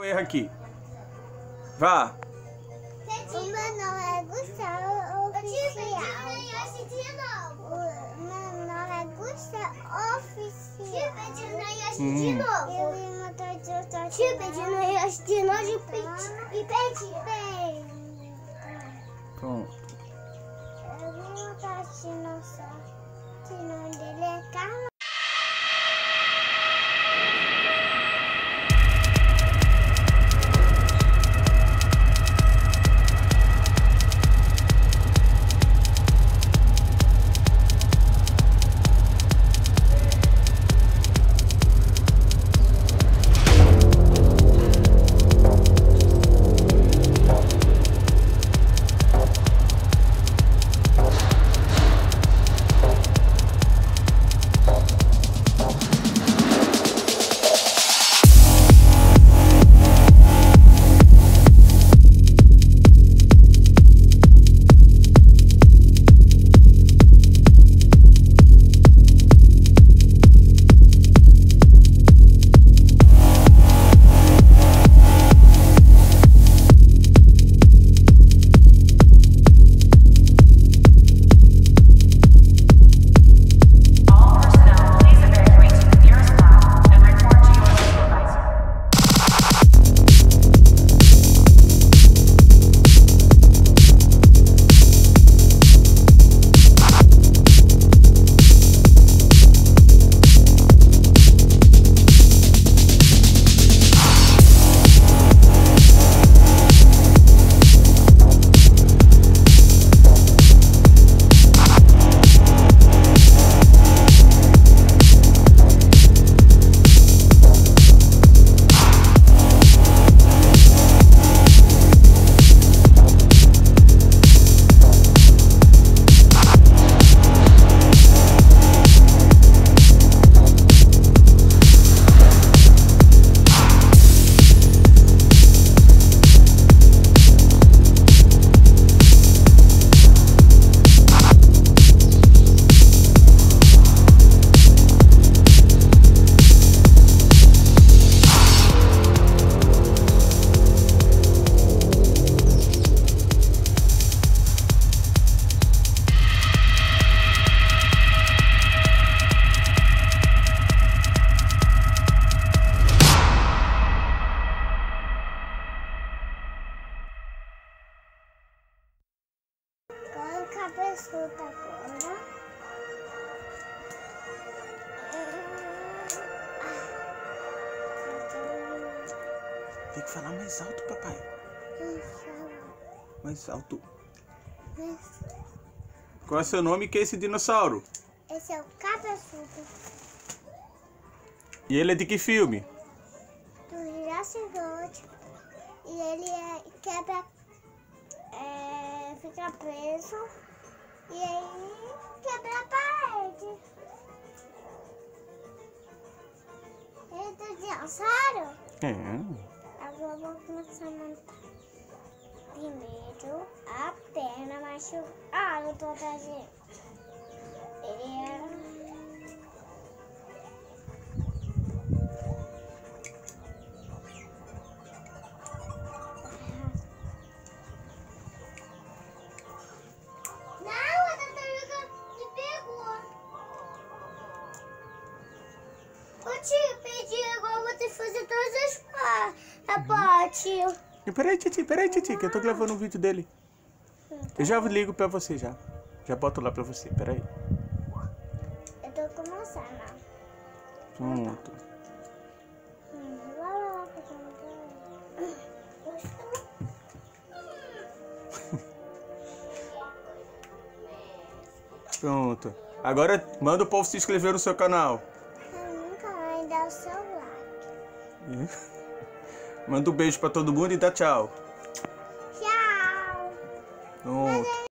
erro aqui. Vá. O meu nome é Gustavo Oficial. O meu nome é Gustavo Oficial. De novo. Eu vim matar dinossauro. De novo e pede. Pronto. Eu vim matar dinossauro. O nome dele é Carlos. Cabeçudo agora. Tem que falar mais alto, papai. Mais alto. Qual é o seu nome? Que é esse dinossauro? Esse é o cabeçudo. E ele é de que filme? Do Jurassic World. E ele quebra, fica preso. E aí quebra a parede. Ele é do dinossauro? É. Agora eu vou começar a montar. Primeiro a perna machucada toda, gente. Ele é... Tio, pedi agora, vou ter que fazer todas as partes. Peraí, Titi, que eu tô gravando um vídeo dele. Eu já ligo pra você já. Já boto lá pra você, peraí. Eu tô começando. Pronto. Pronto. Agora manda o povo se inscrever no seu canal. Dá o seu like. Manda um beijo pra todo mundo e dá tchau. Tchau. Pronto.